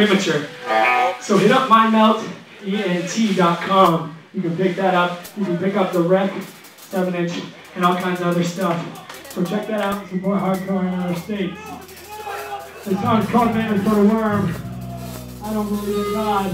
premature. So hit up mymeltent.com. You can pick that up. You can pick up the Rec 7-inch and all kinds of other stuff. So check that out and support hardcore in other states. This song's called Man for the Worm. I don't believe in God.